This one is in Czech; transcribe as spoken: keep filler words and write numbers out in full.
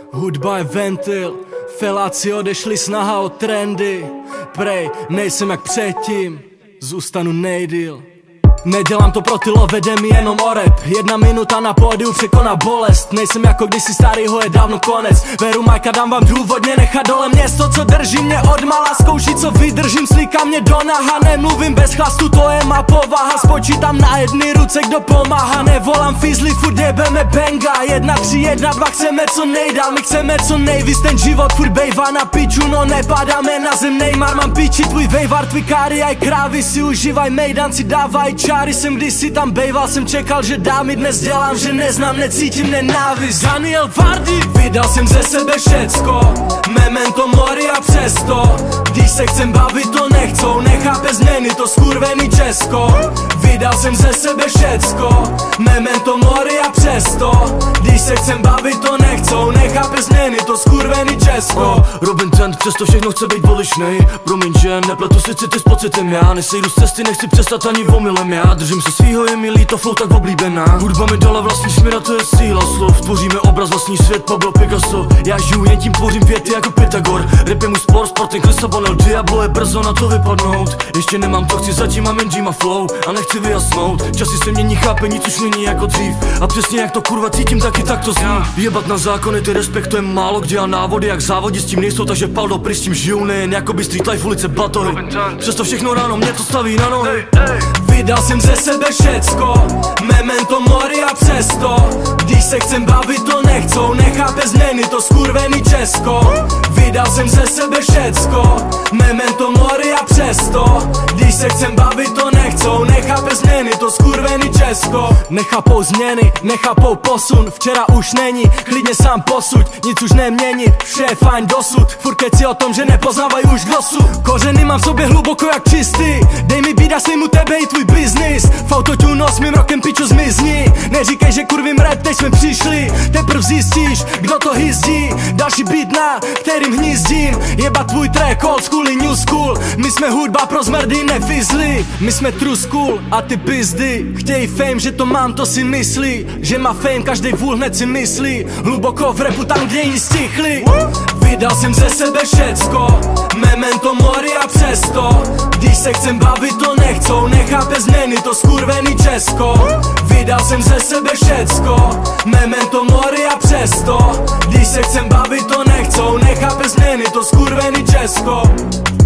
Hudba je ventil, feláci odešli, snaha o trendy. Prej, nejsem jak předtím, zůstanu nejdýl. Nedělám to pro ty love, jde mi jenom o rap. Jedna minuta na pódiu překoná bolest. Nejsem jako kdysi starýho, je dávno konec. Veru Majka, dám vám důvodně nechat dole měst. To, co drží mě od mala, zkouší, co vydržím, slíká mě do naha. Nemluvím bez chlastu, to je má povaha. Spočítám na jedny ruce, kdo pomáhá. Nevolám fízli, furt jebeme benga. Jedna, tři, jedna, dva, chceme co nejdál. My chceme co nejvíc, ten život furt bejvá na piču. No nepadáme na zem, Neymar, mám piči. Tvůj vejvar, tvůj káry, aj krávy si užívaj, mejdanci dávaj čáry. Jsem kdysi tam bejval, jsem čekal, že dámy dnes dělám, že neznám, necítím nenávist. Daniel Vardy, vydal jsem ze sebe všecko, memento mori a přesto. Když se chcem bavit, to nechcou, nechápe změny, to skurvený Česko. Vydal jsem ze sebe všecko, memento mori a přesto. Když se chcem bavit, to nechcou, nechápe změny, to skurvený Česko. oh, Robin Trent, přesto všechno chce být odlišnej. Promiň, že nepletu si city s pocitem, já nesejdu z cesty, nechci přestat ani omylem. Já držím se svýho, je mi líto, flow tak oblíbená. Hudba mi dala vlastní směr a to je síla slov. Tvoříme obraz, vlastní svět, Pablo Picasso. Já žiju, jen tím tvořím věty jako Pythagor. Rap je můj sport, Sporting Lisabon, El Diablo je brzo na to vypadnout. Ještě nemám to, chci zatím, mám jen Jima flow a nechci vyjasnout. Časy se mění, chápení, což není jako dřív. A přesně jak to kurva cítím, taky tak to zní. Jebat na zákony, ty respektujeme málo kdy a návody jak závodí s tím nejsou, takže pal do pryč, s tím žiju, nejen jakoby street life, ulice, batohy. Přesto všechno ráno mě to staví na nohy. Vydal jsem ze sebe všecko, memento mori a přesto. Když se chcem bavit, to nechcou, nechápe změny, to skurvený Česko. Vydal jsem ze sebe všecko, memento mori a přesto. Když se chcem bavit, to nechcou, nechápe změny, to skurvený Česko. Nechápou změny, nechápou posun, včera už není, klidně sám posuď, nic už neměnit, vše je fajn dosud. Furt keci o tom, že nepoznávají už dosud. Kořeny mám v sobě hluboko jak čistý, dej mi bída, slimu tebe i tvůj biznis. V autotunu osmým rokem piču zmizni. Neříkej, že kurvím rap, teď jsme přišli. Teprv zjistíš, kdo to hyzdí. Další beat, na kterým hnízdím. Jeba tvůj track, old school i new school. My jsme hudba pro zmrdy, nefizli. My jsme true school a ty pizdy chtějí fame, že to mám, to si myslí. Že má fame, každej vůl hned si myslí. Hluboko v rapu, tam kde jiní stichli. Vydal jsem ze sebe všecko, memento mori a přesto. Když se chcem bavit, to nechcou, nechápe změny, to skurvený Česko. Vydal jsem ze sebe všecko, memento mori a přesto. Když se chcem bavit, to nechcou, nechápe změny, to skurvený Česko.